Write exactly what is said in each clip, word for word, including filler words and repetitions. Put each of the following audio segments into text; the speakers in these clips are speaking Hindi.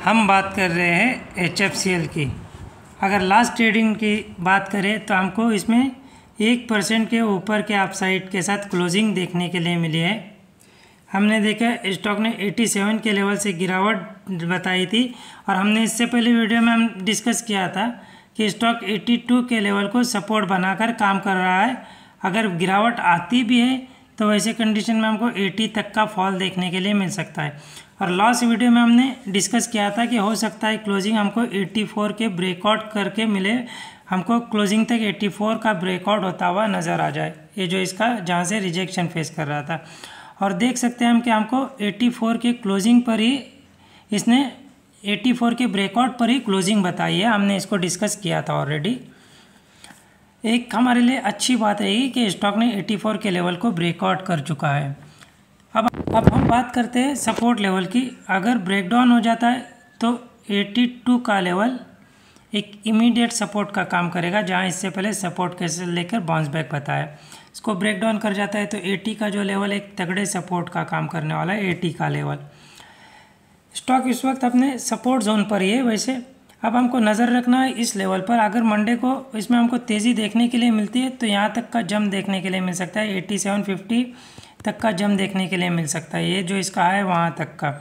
हम बात कर रहे हैं एच एफ सी एल की। अगर लास्ट ट्रेडिंग की बात करें तो हमको इसमें एक परसेंट के ऊपर के अपसाइड के साथ क्लोजिंग देखने के लिए मिली है। हमने देखा स्टॉक ने सत्तासी के लेवल से गिरावट बताई थी और हमने इससे पहले वीडियो में हम डिस्कस किया था कि स्टॉक बयासी के लेवल को सपोर्ट बनाकर काम कर रहा है। अगर गिरावट आती भी है तो वैसे कंडीशन में हमको अस्सी तक का फॉल देखने के लिए मिल सकता है। और लास्ट वीडियो में हमने डिस्कस किया था कि हो सकता है क्लोजिंग हमको चौरासी के ब्रेकआउट करके मिले, हमको क्लोजिंग तक चौरासी का ब्रेकआउट होता हुआ नज़र आ जाए, ये जो इसका जहाँ से रिजेक्शन फेस कर रहा था। और देख सकते हैं हम कि हमको चौरासी के क्लोजिंग पर ही इसने चौरासी के ब्रेकआउट पर ही क्लोजिंग बताई है, हमने इसको डिस्कस किया था ऑलरेडी। एक हमारे लिए अच्छी बात रही कि स्टॉक ने चौरासी के लेवल को ब्रेकआउट कर चुका है। अब अब हम बात करते हैं सपोर्ट लेवल की। अगर ब्रेकडाउन हो जाता है तो बयासी का लेवल एक इमीडिएट सपोर्ट का काम करेगा, जहां इससे पहले सपोर्ट कैसे लेकर बाउंस बैक बताया। इसको ब्रेकडाउन कर जाता है तो अस्सी का जो लेवल एक तगड़े सपोर्ट का काम करने वाला है, अस्सी का लेवल। स्टॉक इस वक्त अपने सपोर्ट जोन पर ही है। वैसे अब हमको नज़र रखना है इस लेवल पर। अगर मंडे को इसमें हमको तेज़ी देखने के लिए मिलती है तो यहाँ तक का जंप देखने के लिए मिल सकता है, सत्तासी पचास तक का जंप देखने के लिए मिल सकता है, ये जो इसका है वहाँ तक का।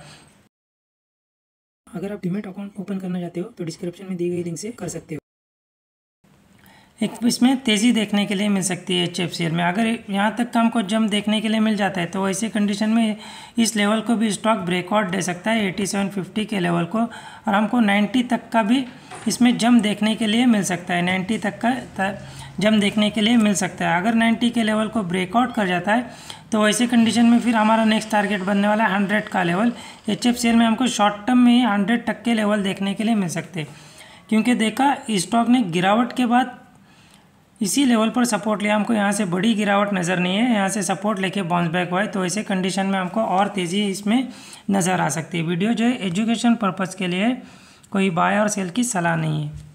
अगर आप डीमैट अकाउंट ओपन करना चाहते हो तो डिस्क्रिप्शन में दी गई लिंक से कर सकते हो। एक इसमें तेज़ी देखने के लिए मिल सकती है एच एफ सी एल में। अगर यहाँ तक का हमको जंप देखने के लिए मिल जाता है तो वैसे कंडीशन में इस लेवल को भी स्टॉक ब्रेकआउट दे सकता है, सत्तासी पचास के लेवल को, और हमको नब्बे तक का भी इसमें जंप देखने के लिए मिल सकता है, नब्बे तक का जंप देखने के लिए मिल सकता है। अगर नब्बे के लेवल को ब्रेकआउट कर जाता है तो वैसे कंडीशन में फिर हमारा नेक्स्ट टारगेट बनने वाला है सौ का level. H F C L में हमको शॉर्ट टर्म में ही सौ तक के लेवल देखने के लिए मिल सकते हैं, क्योंकि देखा स्टॉक ने गिरावट के बाद इसी लेवल पर सपोर्ट लिया। हमको यहाँ से बड़ी गिरावट नज़र नहीं है, यहाँ से सपोर्ट लेके बाउंस बैक हुआ है, तो ऐसे कंडीशन में हमको और तेज़ी इसमें नज़र आ सकती है। वीडियो जो है एजुकेशन पर्पज़ के लिए, कोई बाय और सेल की सलाह नहीं है।